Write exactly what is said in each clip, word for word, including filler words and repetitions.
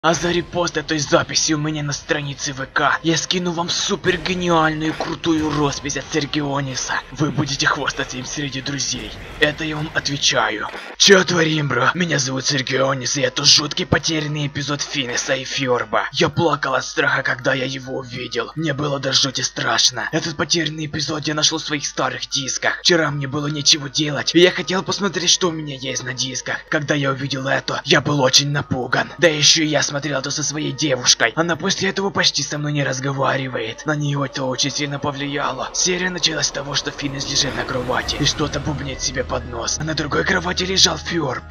А за репост этой записи у меня на странице ВК я скину вам супер гениальную и крутую роспись от Сергиониса. Вы будете хвастаться им среди друзей. Это я вам отвечаю. Чё творим, бро? Меня зовут Сергионис, и это жуткий потерянный эпизод Финеса и Фьорба. Я плакал от страха, когда я его увидел. Мне было до жути страшно. Этот потерянный эпизод я нашел в своих старых дисках. Вчера мне было нечего делать, и я хотел посмотреть, что у меня есть на дисках. Когда я увидел это, я был очень напуган. Да еще и я смотрел это со своей девушкой. Она после этого почти со мной не разговаривает. На нее это очень сильно повлияло. Серия началась с того, что Финес лежит на кровати и что-то бубнит себе под нос. А на другой кровати лежал Фьорб.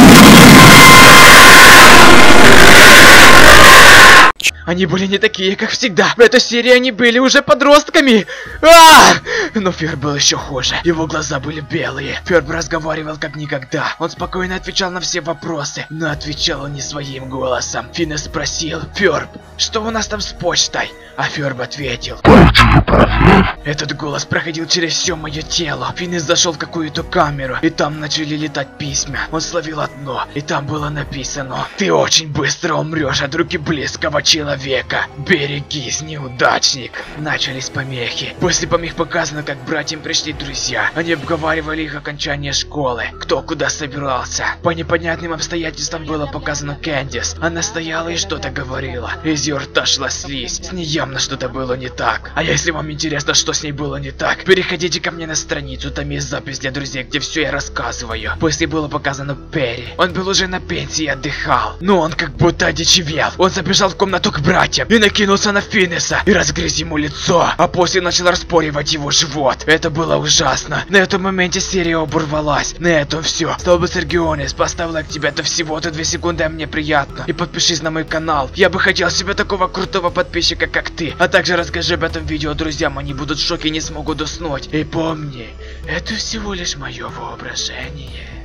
Они были не такие, как всегда. В этой серии они были уже подростками. А! Но Фьорб был еще хуже. Его глаза были белые. Фьорб разговаривал как никогда. Он спокойно отвечал на все вопросы, но отвечал он не своим голосом. Финес спросил: Фьорб, что у нас там с почтой? А Фьорб ответил: этот голос проходил через все мое тело. Финес зашел в какую-то камеру, и там начали летать письма. Он словил одно, и там было написано: ты очень быстро умрешь от руки близкого человека. Берегись, неудачник. Начались помехи. После помех показано, как братьям пришли друзья. Они обговаривали их окончание школы, кто куда собирался. По непонятным обстоятельствам было показано Кэндис. Она стояла и что-то говорила. Из ее рта шла слизь. С ней явно что-то было не так. А если вам интересно, что с ней было не так, переходите ко мне на страницу, там есть запись для друзей, где все я рассказываю. После было показано Перри. Он был уже на пенсии и отдыхал, но он как будто одичевел. Он забежал в комнату к братьям и накинулся на Финеса и разгрыз ему лицо, а после начал распоривать его живот. Это было ужасно. На этом моменте серия оборвалась. На этом все. С тобой Сергионис, поставь лайк, тебе это всего-то две секунды, а мне приятно. И подпишись на мой канал. Я бы хотел себе такого крутого подписчика, как ты. А также расскажи об этом видео друзьям, они будут в шоке и не смогут уснуть. И помни, это всего лишь мое воображение.